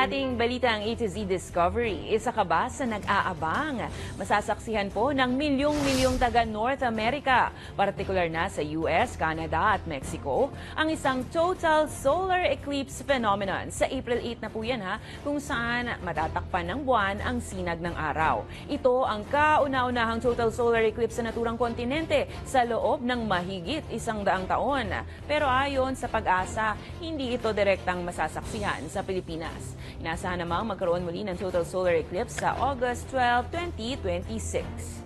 ating balitang A to Z Discovery. Isa ka ba sa nag-aabang? Masasaksihan po ng milyong-milyong taga North America, partikular na sa US, Canada at Mexico, ang isang total solar eclipse phenomenon. Sa April 8 na po yan kung saan matatakpan ng buwan ang sinag ng araw. Ito ang kauna-unahang total solar eclipse sa naturang kontinente sa loob ng mahigit 100 taon. Pero ayon sa Pag-asa, hindi ito direktang masasaksihan sa Pilipinas. Inaasahan namang magkaroon muli ng total solar eclipse sa August 12, 2026.